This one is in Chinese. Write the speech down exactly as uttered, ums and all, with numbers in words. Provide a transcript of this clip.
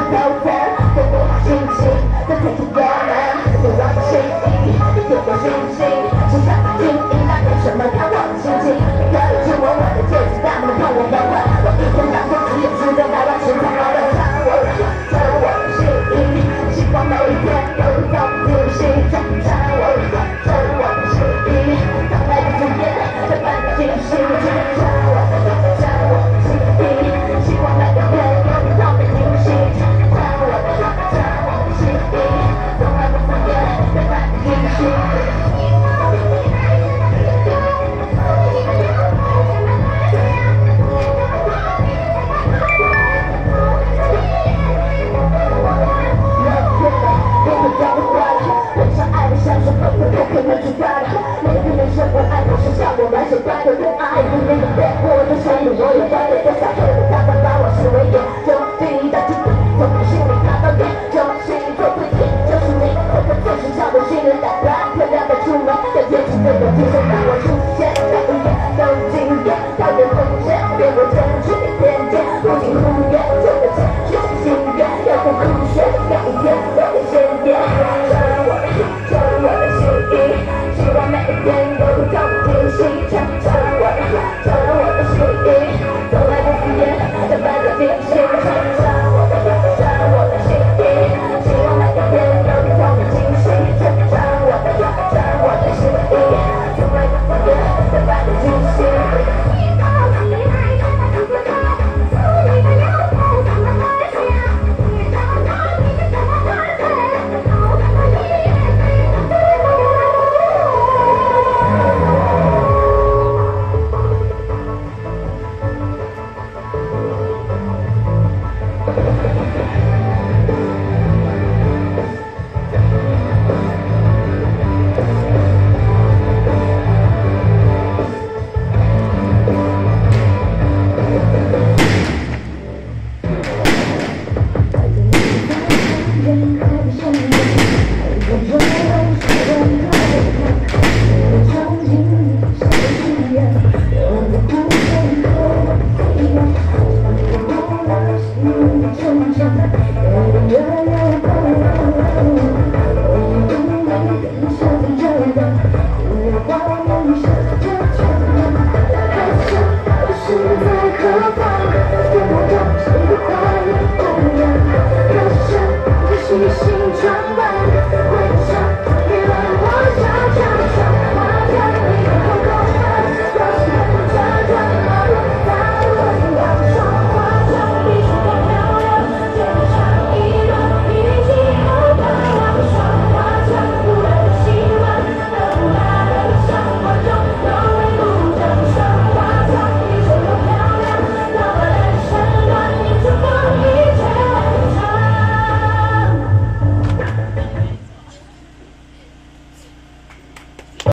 偷走，给我信心，这才是我们对我的心意，给我信心，只想经营，那凭什么看我的心情？可以触摸我的戒指，但不能碰我的吻。我一天当中只有十个百万次才能够唱我的，唱我的心意，希望每一天有一种自信，唱唱我的，唱我的心意，从来不敷衍，这般的惊喜，唱我的，唱我的心意，希望每个天有一种的惊喜，唱我的，唱我的心意，从来不敷衍，这般的惊喜。